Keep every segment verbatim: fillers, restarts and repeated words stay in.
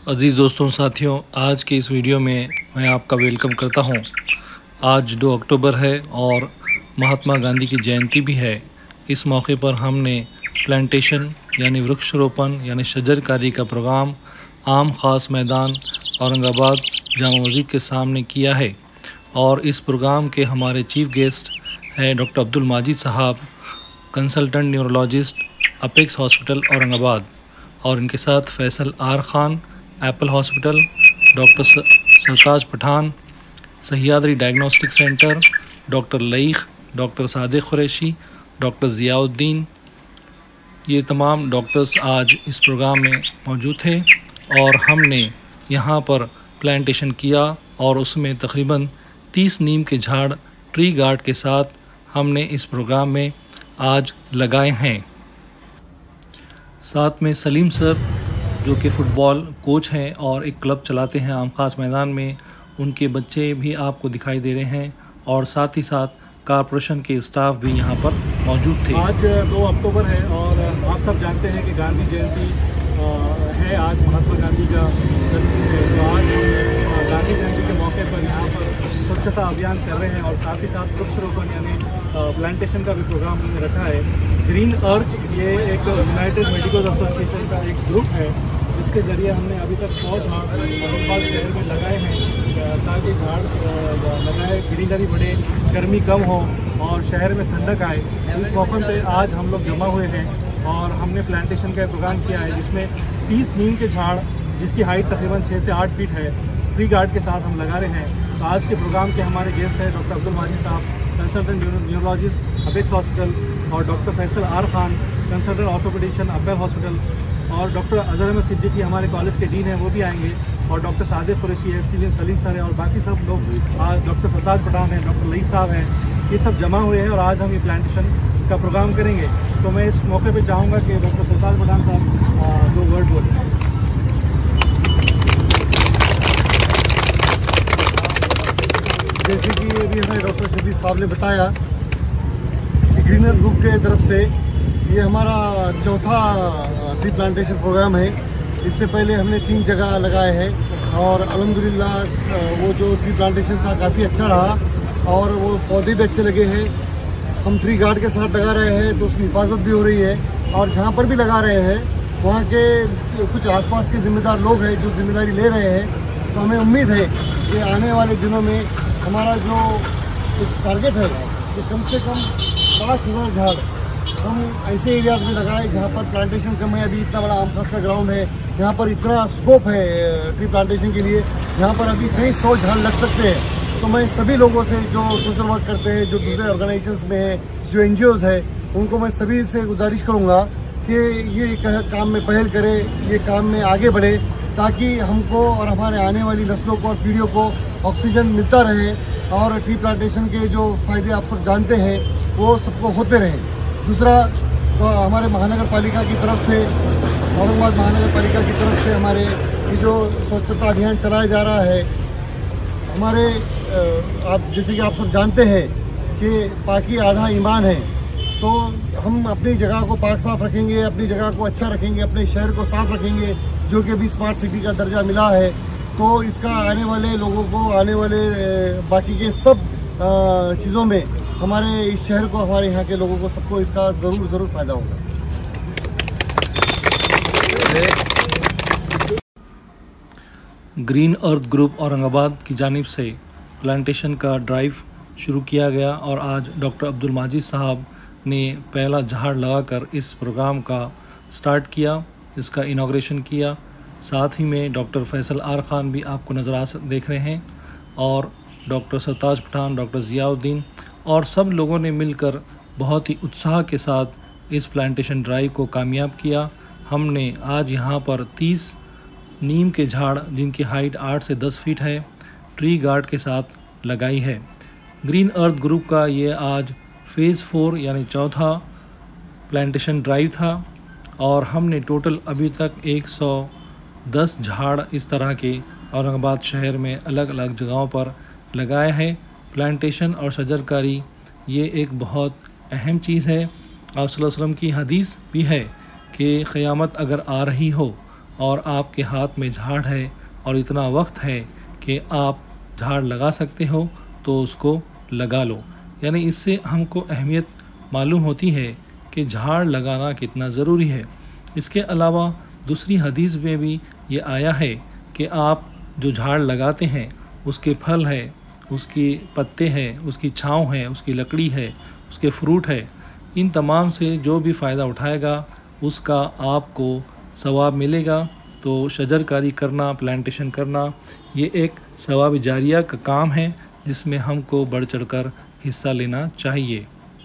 अज़ीज़ दोस्तों साथियों, आज के इस वीडियो में मैं आपका वेलकम करता हूं। आज दो अक्टूबर है और महात्मा गांधी की जयंती भी है। इस मौके पर हमने प्लांटेशन यानी वृक्षारोपण यानी शजरकारी का प्रोग्राम आम ख़ास मैदान औरंगाबाद जामा मस्जिद के सामने किया है। और इस प्रोग्राम के हमारे चीफ गेस्ट हैं doctor Abdul Majid sahab, consultant neurologist, apex hospital Aurangabad, और इनके साथ Faisal R Khan, Apple hospital, doctor Sartaj Pathan, Sahyadri diagnostic centre, doctor Laiq, doctor Sadiq Qureshi, doctor Ziauddin. ये तमाम डॉक्टर्स आज इस प्रोग्राम में मौजूद थे और हमने यहाँ पर प्लांटेशन किया और उसमें तकरीबन तीस नीम के झाड़ ट्री गार्ड के साथ हमने इस प्रोग्राम में आज लगाए हैं। साथ में सलीम सर जो कि फ़ुटबॉल कोच हैं और एक क्लब चलाते हैं आम खास मैदान में, उनके बच्चे भी आपको दिखाई दे रहे हैं और साथ ही साथ कॉरपोरेशन के स्टाफ भी यहाँ पर मौजूद थे। आज दो अक्टूबर है और आप सब जानते हैं कि गांधी जयंती है। आज महात्मा गांधी का जन्मदिन है, तो आज हम गांधी जयंती के मौके पर यहाँ पर स्वच्छता अभियान कर रहे हैं और साथ ही साथ वृक्षारोपण यानी प्लांटेशन का भी प्रोग्राम हमने रखा है। ग्रीन अर्थ ये एक यूनाइटेड मेडिकल एसोसिएशन का एक ग्रुप है जिसके ज़रिए हमने अभी तक सौ झाड़ औरंगाबाद शहर में लगाए हैं ताकि झाड़ लगाए, ग्रीनरी बढ़े, गर्मी कम हो और शहर में ठंडक आए। इस मौके पे आज हम लोग जमा हुए हैं और हमने प्लांटेशन का प्रोग्राम किया है जिसमें तीस नीम के झाड़ जिसकी हाइट तकरीबन छः से आठ फीट है ट्री गार्ड के साथ हम लगा रहे हैं। तो आज के प्रोग्राम के हमारे गेस्ट हैं doctor Abdul Majid sahab, consultant neurologist, apex hospital, और doctor Faisal R Khan, consultant orthopaedician, Apple hospital, और डॉक्टर अज़हर अहमद सिद्दीकी हमारे कॉलेज के डीन हैं, वो भी आएंगे, और डॉक्टर सादिक कुरैशी है, सलीम सलीम सर है, और बाकी सब लोग, आज डॉक्टर सरताज पठान है, डॉक्टर लईख साहब हैं, ये सब जमा हुए हैं और आज हम ये प्लांटेशन का प्रोग्राम करेंगे। तो मैं इस मौके पे चाहूँगा कि डॉक्टर सरताज पठान साहब दो वर्ड बोलें। जैसे कि अभी हमें डॉक्टर शफी साहब ने बताया कि ग्रीनर ग्रुप के तरफ से ये हमारा चौथा ट्री प्लांटेशन प्रोग्राम है। इससे पहले हमने तीन जगह लगाए हैं और अल्हम्दुलिल्लाह वो जो ट्री प्लांटेशन था काफ़ी अच्छा रहा और वो पौधे भी अच्छे लगे हैं। हम ट्री गार्ड के साथ लगा रहे हैं तो उसकी हिफाजत भी हो रही है, और जहाँ पर भी लगा रहे हैं वहाँ के कुछ आसपास के ज़िम्मेदार लोग हैं जो जिम्मेदारी ले रहे हैं। तो हमें उम्मीद है कि आने वाले दिनों में हमारा जो टारगेट है कि कम से कम पाँच हज़ार झाड़ हम ऐसे एरियाज़ में लगाएं जहाँ पर प्लांटेशन कम है। अभी इतना बड़ा आम खास का ग्राउंड है, यहाँ पर इतना स्कोप है ट्री प्लांटेशन के लिए, यहाँ पर अभी कई सौ झाड़ लग सकते हैं। तो मैं सभी लोगों से जो सोशल वर्क करते हैं, जो दूसरे ऑर्गेनाइजेशंस में हैं, जो एन जी ओज़ है, उनको मैं सभी से गुजारिश करूँगा कि ये काम में पहल करें, ये काम में आगे बढ़े, ताकि हमको और हमारे आने वाली नस्लों को और पीढ़ियों को ऑक्सीजन मिलता रहे और ट्री प्लांटेशन के जो फ़ायदे आप सब जानते हैं वो सबको होते रहें। दूसरा, तो हमारे महानगर पालिका की तरफ से, औरंगाबाद महानगर पालिका की तरफ से हमारे ये जो स्वच्छता अभियान चलाया जा रहा है, हमारे आप जैसे कि आप सब जानते हैं कि पाकी आधा ईमान है, तो हम अपनी जगह को पाक साफ रखेंगे, अपनी जगह को अच्छा रखेंगे, अपने शहर को साफ रखेंगे, जो कि अभी स्मार्ट सिटी का दर्जा मिला है। तो इसका आने वाले लोगों को, आने वाले बाकी के सब चीज़ों में हमारे इस शहर को, हमारे यहाँ के लोगों को, सबको इसका ज़रूर ज़रूर फ़ायदा होगा। ग्रीन अर्थ ग्रुप औरंगाबाद की जानिब से प्लांटेशन का ड्राइव शुरू किया गया और आज डॉक्टर अब्दुल माजिद साहब ने पहला झाड़ लगाकर इस प्रोग्राम का स्टार्ट किया, इसका इनाग्रेशन किया। साथ ही में डॉक्टर फैसल आर ख़ान भी आपको नज़र आ देख रहे हैं, और डॉक्टर सरताज पठान, डॉक्टर ज़ियाउद्दीन, और सब लोगों ने मिलकर बहुत ही उत्साह के साथ इस प्लांटेशन ड्राइव को कामयाब किया। हमने आज यहाँ पर तीस नीम के झाड़ जिनकी हाइट आठ से दस फीट है ट्री गार्ड के साथ लगाई है। ग्रीन अर्थ ग्रुप का ये आज फ़ेज़ फोर यानी चौथा प्लांटेशन ड्राइव था और हमने टोटल अभी तक एक सौ दस झाड़ इस तरह के औरंगाबाद शहर में अलग अलग जगहों पर लगाए हैं। प्लांटेशन और शजरकारी ये एक बहुत अहम चीज़ है। आप सल्लल्लाहु अलैहि वसल्लम की हदीस भी है कि क़यामत अगर आ रही हो और आपके हाथ में झाड़ है और इतना वक्त है कि आप झाड़ लगा सकते हो तो उसको लगा लो। यानी इससे हमको अहमियत मालूम होती है कि झाड़ लगाना कितना ज़रूरी है। इसके अलावा दूसरी हदीस में भी ये आया है कि आप जो झाड़ लगाते हैं उसके फल है, उसकी पत्ते हैं, उसकी छाँव है, उसकी लकड़ी है, उसके फ्रूट है, इन तमाम से जो भी फ़ायदा उठाएगा उसका आपको सवाब मिलेगा। तो शजरकारी करना, प्लांटेशन करना, ये एक सवाब जारिया का काम है जिसमें हमको बढ़ चढ़कर हिस्सा लेना चाहिए।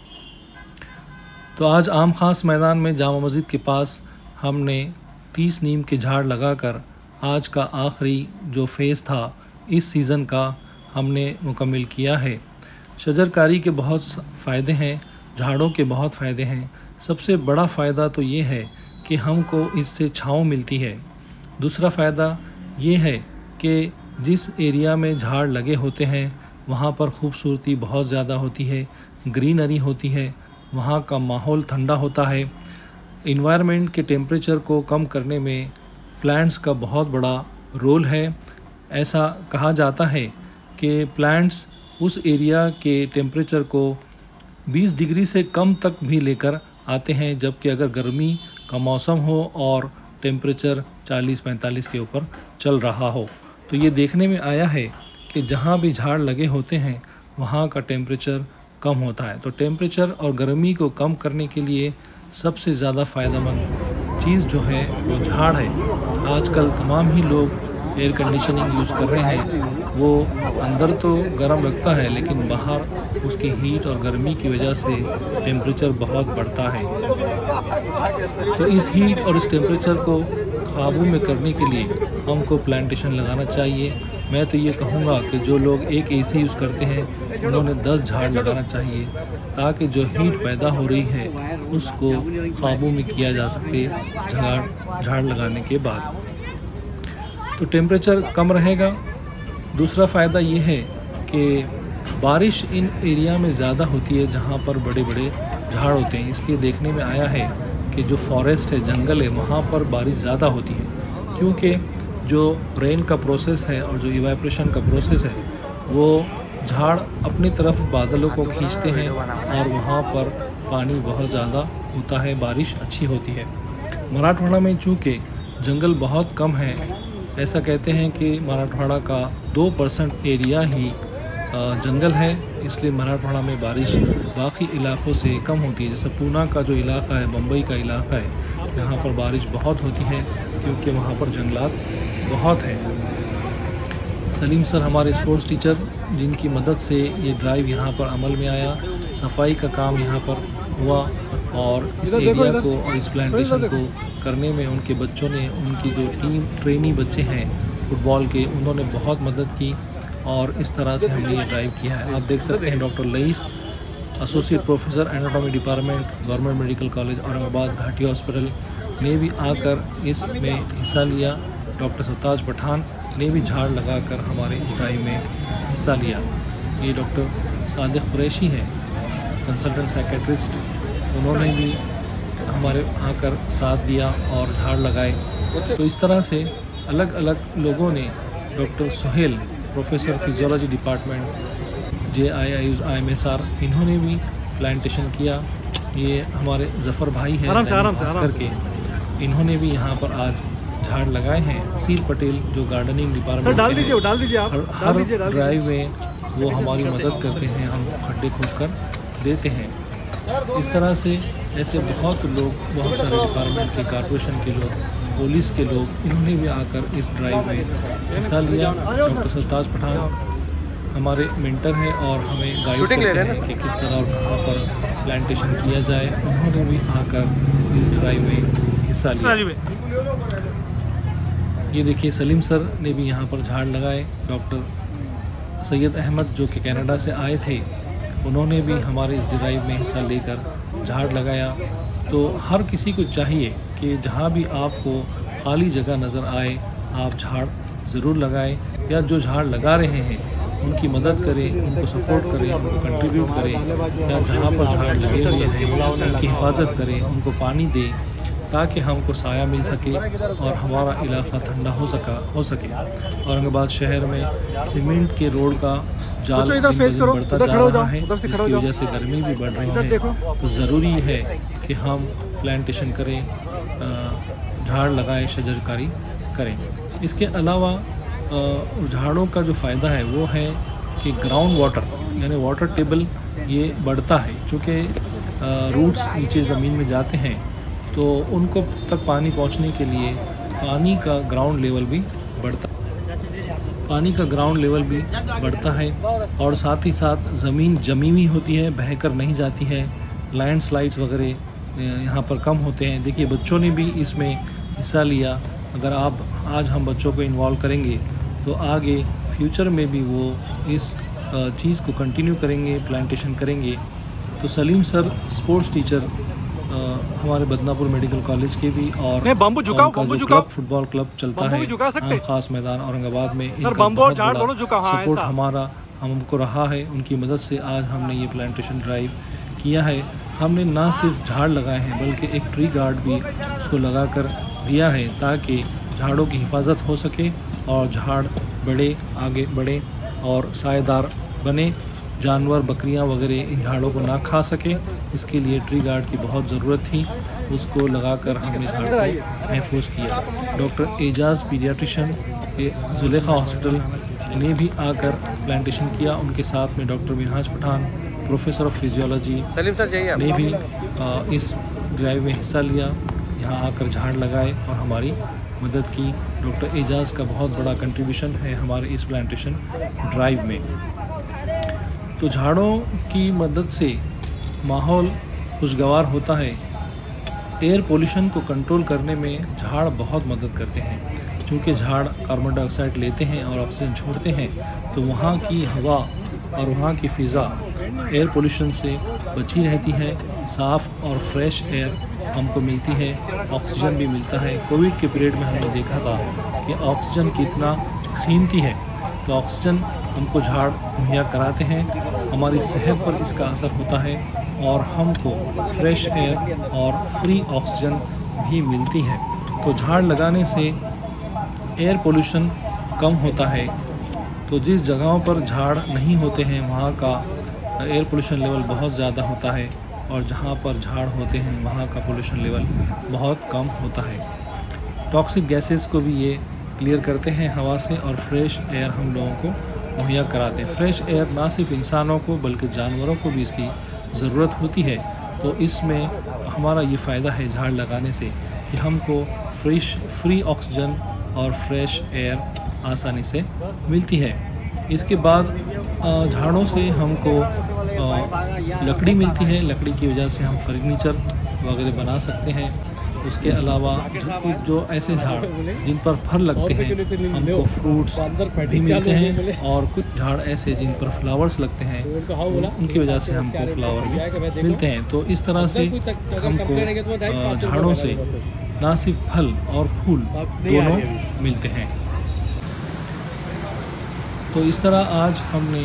तो आज आम खास मैदान में जामा मस्जिद के पास हमने तीस नीम के झाड़ लगाकर आज का आखिरी जो फेज़ था इस सीज़न का हमने मुकम्मल किया है। शजरकारी के बहुत फ़ायदे हैं, झाड़ों के बहुत फ़ायदे हैं। सबसे बड़ा फ़ायदा तो ये है कि हमको इससे छाँव मिलती है। दूसरा फ़ायदा ये है कि जिस एरिया में झाड़ लगे होते हैं वहाँ पर खूबसूरती बहुत ज़्यादा होती है, ग्रीनरी होती है, वहाँ का माहौल ठंडा होता है। इन्वायरमेंट के टेम्परेचर को कम करने में प्लांट्स का बहुत बड़ा रोल है। ऐसा कहा जाता है कि प्लांट्स उस एरिया के टेम्परेचर को बीस डिग्री से कम तक भी लेकर आते हैं, जबकि अगर गर्मी का मौसम हो और टेम्परेचर चालीस पैंतालीस के ऊपर चल रहा हो। तो ये देखने में आया है कि जहाँ भी झाड़ लगे होते हैं वहाँ का टेम्परेचर कम होता है। तो टेम्परेचर और गर्मी को कम करने के लिए सबसे ज़्यादा फ़ायदेमंद चीज़ जो है वो झाड़ है। आजकल तमाम ही लोग एयर कंडीशनिंग यूज़ कर रहे हैं, वो अंदर तो गर्म रखता है लेकिन बाहर उसकी हीट और गर्मी की वजह से टेम्परेचर बहुत बढ़ता है। तो इस हीट और इस टेम्परेचर को काबू में करने के लिए हमको प्लांटेशन लगाना चाहिए। मैं तो ये कहूँगा कि जो लोग एक एसी यूज़ करते हैं उन्होंने दस झाड़ लगाना चाहिए ताकि जो हीट पैदा हो रही है उसको काबू में किया जा सके झाड़ झाड़ लगाने के बाद। तो टेम्परेचर कम रहेगा। दूसरा फ़ायदा ये है कि बारिश इन एरिया में ज़्यादा होती है जहाँ पर बड़े बड़े झाड़ होते हैं, इसलिए देखने में आया है कि जो फॉरेस्ट है, जंगल है, वहाँ पर बारिश ज़्यादा होती है, क्योंकि जो रेन का प्रोसेस है और जो इवेपोरेशन का प्रोसेस है वो झाड़ अपनी तरफ बादलों को खींचते हैं और वहाँ पर पानी बहुत ज़्यादा होता है, बारिश अच्छी होती है। मराठवाड़ा में चूँकि जंगल बहुत कम है, ऐसा कहते हैं कि मराठवाड़ा का दो परसेंट एरिया ही जंगल है, इसलिए मराठवाड़ा में बारिश बाकी इलाक़ों से कम होती है। जैसे पूना का जो इलाका है, बम्बई का इलाका है, यहाँ पर बारिश बहुत होती है क्योंकि वहाँ पर जंगलात बहुत हैं। सलीम सर हमारे स्पोर्ट्स टीचर, जिनकी मदद से ये ड्राइव यहाँ पर अमल में आया, सफाई का काम यहाँ पर हुआ और इस एरिया को और इस प्लांटेशन को करने में उनके बच्चों ने, उनकी जो टीम ट्रेनी बच्चे हैं फुटबॉल के, उन्होंने बहुत मदद की और इस तरह से हमने ये ड्राइव किया है। आप देख सकते हैं डॉक्टर लईफ, associate professor anatomy department, government medical college Aurangabad Ghati hospital ने भी आकर इसमें हिस्सा लिया। डॉक्टर सरताज पठान ने भी झाड़ लगाकर हमारे इस ड्राइव में हिस्सा लिया। ये डॉक्टर सादिक कुरैशी हैं, कंसल्टेंट साइकेट्रिस्ट, उन्होंने भी हमारे आकर साथ दिया और झाड़ लगाए। तो इस तरह से अलग अलग लोगों ने, doctor Suhail professor physiology department J I I I M S R, इन्होंने भी प्लांटेशन किया। ये हमारे जफ़र भाई हैं करके, इन्होंने भी यहाँ पर आज झाड़ लगाए हैं। असीर पटेल जो गार्डनिंग डिपार्टमेंट डाल दीजिए डाल दीजिए आप हर, हर ड्राइव में वो हमारी मदद करते हैं, हम खड्डे खोद कर देते हैं। इस तरह से ऐसे बहुत लोग, बहुत सारे डिपार्टमेंट के, कॉर्पोरेशन के लोग, पुलिस के लोग, इन्होंने भी आकर इस ड्राइव में हिस्सा लिया। डॉक्टर सरताज पठान हमारे मेंटर हैं और हमें गाइड करते हैं कि किस तरह और कहाँ पर प्लांटेशन किया जाए। उन्होंने भी आकर इस ड्राइव में हिस्सा लिया। ये देखिए सलीम सर ने भी यहाँ पर झाड़ लगाए। डॉक्टर सैयद अहमद जो कि कनाडा से आए थे, उन्होंने भी हमारे इस ड्राइव में हिस्सा लेकर झाड़ लगाया। तो हर किसी को चाहिए कि जहाँ भी आपको खाली जगह नज़र आए आप झाड़ ज़रूर लगाएं, या जो झाड़ लगा रहे हैं उनकी मदद करें, उनको सपोर्ट करें, उनको कंट्रीब्यूट करें, या जहाँ पर झाड़ लगे हुए हैं उनकी हिफाजत करें, उनको पानी दें। ताकि हमको साया मिल सके और हमारा इलाका ठंडा हो सका हो सके। औरंगाबाद शहर में सीमेंट के रोड का जाल दिन ब दिन बढ़ता जा रहा है, इसकी वजह से गर्मी भी बढ़ रही है। तो ज़रूरी है कि हम प्लांटेशन करें, झाड़ लगाएं, शजरकारी करें। इसके अलावा झाड़ों का जो फ़ायदा है वो है कि ग्राउंड वाटर यानी वाटर टेबल ये बढ़ता है, क्योंकि रूट्स नीचे ज़मीन में जाते हैं तो उनको तक पानी पहुंचने के लिए पानी का ग्राउंड लेवल भी बढ़ता पानी का ग्राउंड लेवल भी बढ़ता है और साथ ही साथ ज़मीन जमी हुई होती है, बहकर नहीं जाती है। लैंडस्लाइड्स वगैरह यहाँ पर कम होते हैं। देखिए बच्चों ने भी इसमें हिस्सा लिया। अगर आप आज हम बच्चों को इन्वॉल्व करेंगे तो आगे फ्यूचर में भी वो इस चीज़ को कंटिन्यू करेंगे, प्लांटेशन करेंगे। तो सलीम सर स्पोर्ट्स टीचर हमारे बदनापुर मेडिकल कॉलेज के भी और उनका जो क्लब फुटबॉल क्लब चलता है ख़ास मैदान औरंगाबाद में, इनका बहुत बड़ा सपोर्ट हमारा हमको रहा है। उनकी मदद से आज हमने ये प्लांटेशन ड्राइव किया है। हमने ना सिर्फ झाड़ लगाए हैं बल्कि एक ट्री गार्ड भी उसको लगा कर दिया है ताकि झाड़ों की हिफाजत हो सके और झाड़ बड़े आगे बढ़े और सायेदार बने, जानवर बकरियां वगैरह इन झाड़ों को ना खा सके। इसके लिए ट्री गार्ड की बहुत ज़रूरत थी, उसको लगाकर हमने झाड़ को महफूज किया। डॉक्टर एजाज़ पीडियाट्रिशन के जुलेखा हॉस्पिटल ने भी आकर प्लांटेशन किया। उनके साथ में doctor Minhaj Pathan professor of physiology ने भी आ, इस ड्राइव में हिस्सा लिया, यहाँ आकर झाड़ लगाए और हमारी मदद की। डॉक्टर एजाज़ का बहुत बड़ा कंट्रीब्यूशन है हमारे इस प्लांटेशन ड्राइव में। तो झाड़ों की मदद से माहौल खुशगवार होता है। एयर पोल्यूशन को कंट्रोल करने में झाड़ बहुत मदद करते हैं, क्योंकि झाड़ कार्बन डाइऑक्साइड लेते हैं और ऑक्सीजन छोड़ते हैं। तो वहाँ की हवा और वहाँ की फ़िज़ा एयर पोल्यूशन से बची रहती है, साफ़ और फ्रेश एयर हमको मिलती है, ऑक्सीजन भी मिलता है। कोविड के पीरियड में हमने देखा था कि ऑक्सीजन कितना कीमती है, तो ऑक्सीजन हमको झाड़ मुहैया कराते हैं। हमारी सेहत पर इसका असर होता है और हमको फ्रेश एयर और फ्री ऑक्सीजन भी मिलती है। तो झाड़ लगाने से एयर पोल्यूशन कम होता है। तो जिस जगहों पर झाड़ नहीं होते हैं वहाँ का एयर पोल्यूशन लेवल बहुत ज़्यादा होता है और जहाँ पर झाड़ होते हैं वहाँ का पोल्यूशन लेवल बहुत कम होता है। टॉक्सिक गैसेस को भी ये क्लियर करते हैं हवा से और फ्रेश एयर हम लोगों को मुहैया कराते हैं। फ्रेश एयर ना सिर्फ इंसानों को बल्कि जानवरों को भी इसकी ज़रूरत होती है। तो इसमें हमारा ये फ़ायदा है झाड़ लगाने से कि हमको फ्रेश फ्री ऑक्सीजन और फ्रेश एयर आसानी से मिलती है। इसके बाद झाड़ों से हमको लकड़ी मिलती है। लकड़ी की वजह से हम फर्नीचर वगैरह बना सकते हैं। उसके अलावा जो, जो ऐसे झाड़ जिन पर फल लगते हैं हमको फ्रूट्स भी मिलते हैं और कुछ झाड़ ऐसे जिन पर फ्लावर्स लगते हैं उनकी वजह से हमको फ्लावर भी मिलते हैं। तो इस तरह से हमको झाड़ों से ना सिर्फ फल और फूल दोनों मिलते हैं। तो इस तरह आज हमने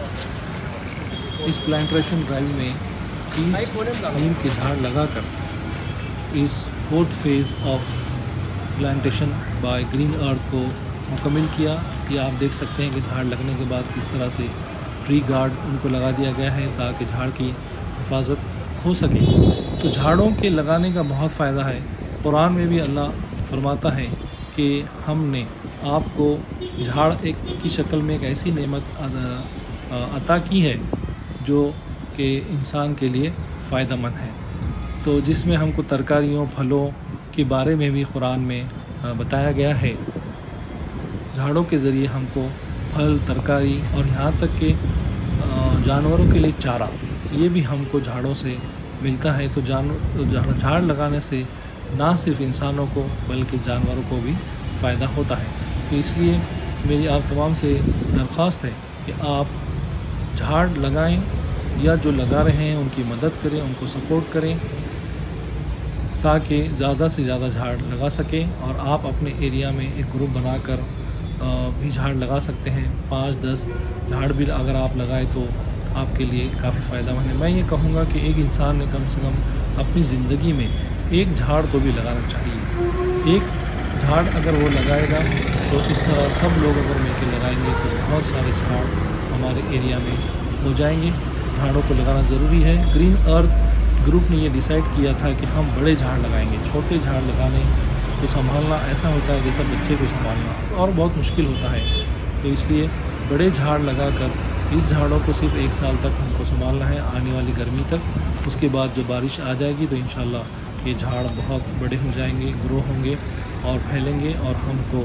इस प्लांटेशन ड्राइव में तीस नीम के झाड़ लगाकर इस fourth phase of plantation by green earth को मुकम्मल किया। ये आप देख सकते हैं कि झाड़ लगने के बाद किस तरह से ट्री गार्ड उनको लगा दिया गया है ताकि झाड़ की हिफाजत हो सके। तो झाड़ों के लगाने का बहुत फ़ायदा है। कुरान में भी अल्लाह फरमाता है कि हमने आपको झाड़ एक की शक्ल में एक ऐसी नेमत अता की है जो कि इंसान के लिए फ़ायदेमंद है। तो जिसमें हमको तरकारियों फलों के बारे में भी कुरान में बताया गया है। झाड़ों के ज़रिए हमको फल, तरकारी और यहाँ तक कि जानवरों के लिए चारा ये भी हमको झाड़ों से मिलता है। तो जानवर झाड़ लगाने से ना सिर्फ इंसानों को बल्कि जानवरों को भी फ़ायदा होता है। तो इसलिए मेरी आप तमाम से दरख्वास्त है कि आप झाड़ लगाएं या जो लगा रहे हैं उनकी मदद करें, उनको सपोर्ट करें ताकि ज़्यादा से ज़्यादा झाड़ लगा सकें। और आप अपने एरिया में एक ग्रुप बनाकर भी झाड़ लगा सकते हैं। पाँच दस झाड़ भी अगर आप लगाएं तो आपके लिए काफ़ी फ़ायदेमंद है। मैं ये कहूँगा कि एक इंसान ने कम से कम अपनी ज़िंदगी में एक झाड़ को भी लगाना चाहिए। एक झाड़ अगर वो लगाएगा तो इस तरह सब लोग अगर मिलकर लगाएंगे तो बहुत सारे झाड़ हमारे एरिया में हो जाएंगे। झाड़ों को लगाना ज़रूरी है। ग्रीन अर्थ ग्रुप ने ये डिसाइड किया था कि हम बड़े झाड़ लगाएंगे। छोटे झाड़ लगाने उसको संभालना ऐसा होता है जैसा बच्चे को संभालना, और बहुत मुश्किल होता है। तो इसलिए बड़े झाड़ लगाकर इस झाड़ों को सिर्फ एक साल तक हमको संभालना है, आने वाली गर्मी तक। उसके बाद जो बारिश आ जाएगी तो इंशाल्लाह ये झाड़ बहुत बड़े हो जाएंगे, ग्रो होंगे और फैलेंगे और हमको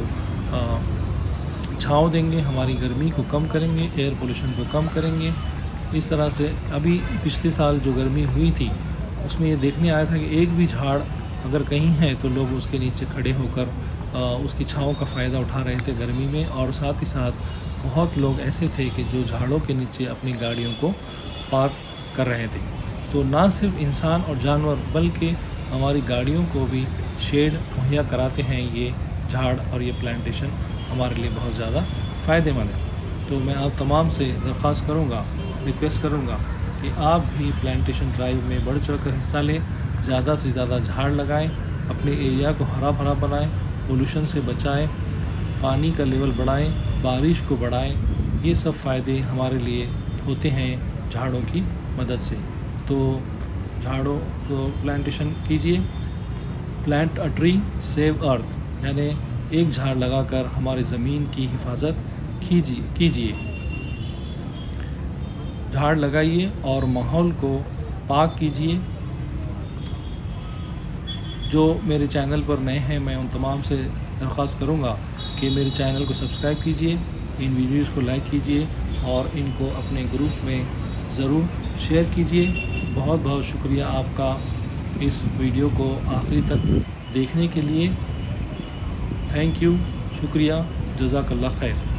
छाँव देंगे, हमारी गर्मी को कम करेंगे, एयर पोल्यूशन को कम करेंगे। इस तरह से अभी पिछले साल जो गर्मी हुई थी उसमें ये देखने आया था कि एक भी झाड़ अगर कहीं है तो लोग उसके नीचे खड़े होकर आ, उसकी छाँव का फ़ायदा उठा रहे थे गर्मी में। और साथ ही साथ बहुत लोग ऐसे थे कि जो झाड़ों के नीचे अपनी गाड़ियों को पार्क कर रहे थे। तो ना सिर्फ इंसान और जानवर बल्कि हमारी गाड़ियों को भी शेड मुहैया कराते हैं ये झाड़, और ये प्लांटेशन हमारे लिए बहुत ज़्यादा फ़ायदेमंद है। तो मैं आप तमाम से दरख्वास्त करूँगा, रिक्वेस्ट करूँगा कि आप भी प्लांटेशन ड्राइव में बढ़ चढ़ कर हिस्सा लें, ज़्यादा से ज़्यादा झाड़ लगाएं, अपने एरिया को हरा भरा बनाएं, पोल्यूशन से बचाएं, पानी का लेवल बढ़ाएं, बारिश को बढ़ाएं। ये सब फ़ायदे हमारे लिए होते हैं झाड़ों की मदद से। तो झाड़ों को प्लांटेशन कीजिए। Plant a tree save earth, यानी एक झाड़ लगाकर हमारी ज़मीन की हिफाजत कीजिए कीजिए झाड़ लगाइए और माहौल को पाक कीजिए। जो मेरे चैनल पर नए हैं मैं उन तमाम से दरख्वास्त करूँगा कि मेरे चैनल को सब्सक्राइब कीजिए, इन वीडियोस को लाइक कीजिए और इनको अपने ग्रुप में ज़रूर शेयर कीजिए। बहुत बहुत शुक्रिया आपका इस वीडियो को आखिरी तक देखने के लिए। थैंक यू, शुक्रिया, जज़ाकल्लाह खैर।